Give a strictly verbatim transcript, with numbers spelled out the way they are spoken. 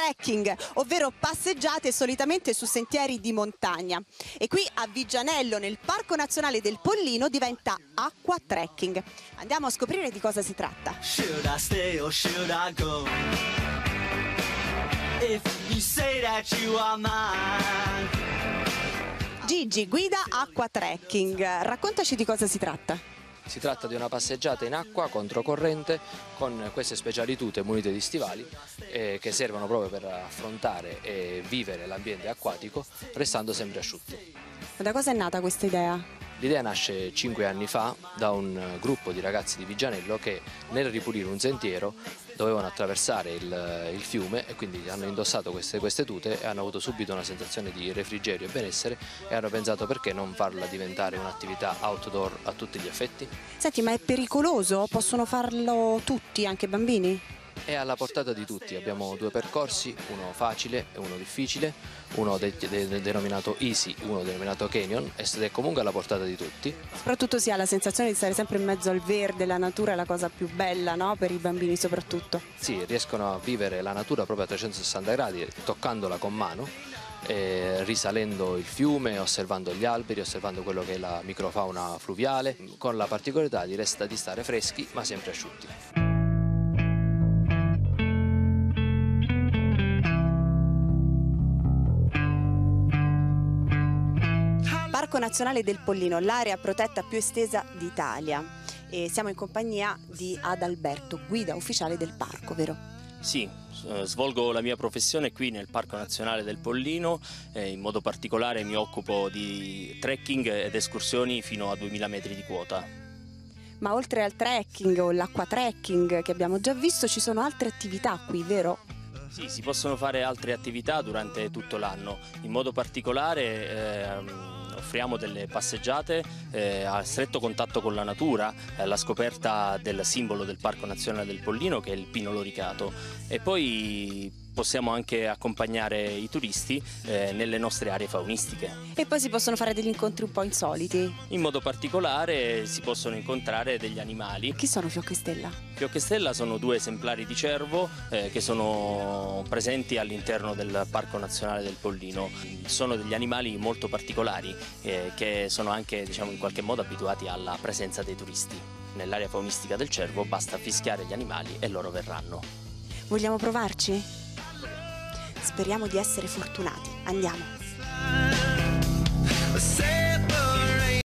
trekking, ovvero passeggiate solitamente su sentieri di montagna. E qui a Viggianello, nel Parco Nazionale del Pollino, diventa acqua trekking. Andiamo a scoprire di cosa si tratta. Should I stay or should I go? If you say that you are mine. Gigi guida acqua trekking, raccontaci di cosa si tratta. Si tratta di una passeggiata in acqua controcorrente con queste speciali tute munite di stivali eh, che servono proprio per affrontare e vivere l'ambiente acquatico restando sempre asciutti. Da cosa è nata questa idea? L'idea nasce cinque anni fa da un gruppo di ragazzi di Viggianello che nel ripulire un sentiero dovevano attraversare il, il fiume e quindi hanno indossato queste, queste tute e hanno avuto subito una sensazione di refrigerio e benessere e hanno pensato perché non farla diventare un'attività outdoor a tutti gli effetti. Senti, ma è pericoloso? Possono farlo tutti, anche i bambini? È alla portata di tutti, abbiamo due percorsi, uno facile e uno difficile, uno de de de denominato Easy, uno denominato Canyon, ed è comunque alla portata di tutti. Soprattutto si ha la sensazione di stare sempre in mezzo al verde, la natura è la cosa più bella, no? Per i bambini soprattutto. Sì, riescono a vivere la natura proprio a trecentosessanta gradi, toccandola con mano, eh, risalendo il fiume, osservando gli alberi, osservando quello che è la microfauna fluviale, con la particolarità di, resta di stare freschi ma sempre asciutti. Parco Nazionale del Pollino, l'area protetta più estesa d'Italia, e siamo in compagnia di Adalberto, guida ufficiale del parco, vero? Sì, svolgo la mia professione qui nel Parco Nazionale del Pollino, eh, in modo particolare mi occupo di trekking ed escursioni fino a duemila metri di quota. Ma oltre al trekking o l'acqua trekking che abbiamo già visto, ci sono altre attività qui, vero? Sì, si possono fare altre attività durante tutto l'anno, in modo particolare ehm, offriamo delle passeggiate eh, a stretto contatto con la natura, alla scoperta del simbolo del Parco Nazionale del Pollino che è il pino loricato, e poi possiamo anche accompagnare i turisti eh, nelle nostre aree faunistiche. E poi si possono fare degli incontri un po' insoliti. In modo particolare si possono incontrare degli animali. Chi sono Fiocco e Stella? Fiocco e Stella sono due esemplari di cervo eh, che sono presenti all'interno del Parco Nazionale del Pollino. Sono degli animali molto particolari eh, che sono anche, diciamo, in qualche modo abituati alla presenza dei turisti. Nell'area faunistica del cervo basta fischiare gli animali e loro verranno. Vogliamo provarci? Speriamo di essere fortunati. Andiamo.